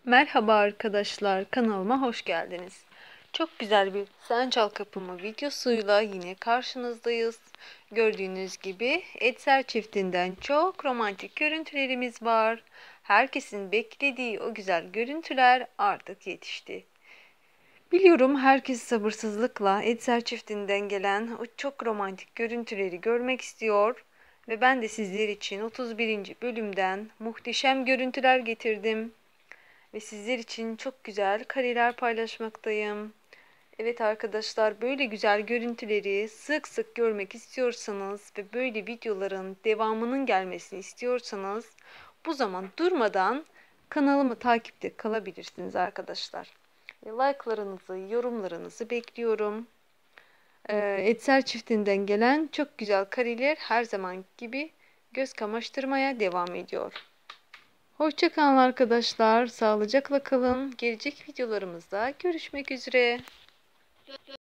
Merhaba arkadaşlar, kanalıma hoş geldiniz. Çok güzel bir Sen Çal Kapımı videosuyla yine karşınızdayız. Gördüğünüz gibi Etser çiftinden çok romantik görüntülerimiz var. Herkesin beklediği o güzel görüntüler artık yetişti. Biliyorum herkes sabırsızlıkla Etser çiftinden gelen o çok romantik görüntüleri görmek istiyor. Ve ben de sizler için 31. bölümden muhteşem görüntüler getirdim. Ve sizler için çok güzel kareler paylaşmaktayım. Evet arkadaşlar, böyle güzel görüntüleri sık sık görmek istiyorsanız ve böyle videoların devamının gelmesini istiyorsanız bu zaman durmadan kanalımı takipte kalabilirsiniz arkadaşlar. Like'larınızı, yorumlarınızı bekliyorum. Etser çiftinden gelen çok güzel kareler her zaman gibi göz kamaştırmaya devam ediyor. Hoşça kalın arkadaşlar. Sağlıcakla kalın. Gelecek videolarımızda görüşmek üzere.